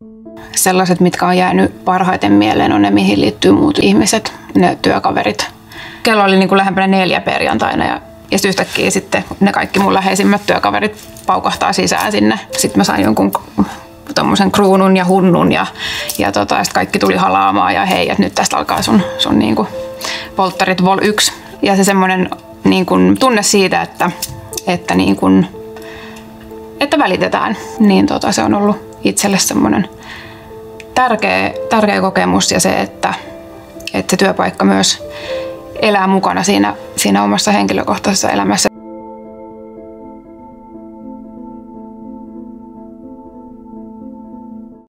Sellaiset, mitkä on jäänyt parhaiten mieleen, on ne, mihin liittyy muut ihmiset, ne työkaverit. Kello oli niin kuin lähempänä 4 perjantaina ja yhtäkkiä sitten ne kaikki mun läheisimmät työkaverit paukahtaa sisään sinne. Sitten mä sain jonkun tommosen kruunun ja hunnun ja sitten kaikki tuli halaamaan ja hei, että nyt tästä alkaa sun niin kuin polttarit vol 1. Ja se semmoinen niin kuin tunne siitä, että välitetään, niin se on ollut itselle semmoinen tärkeä kokemus ja se, että se työpaikka myös elää mukana siinä omassa henkilökohtaisessa elämässä.